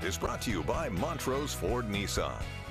is brought to you by Montrose Ford Nissan.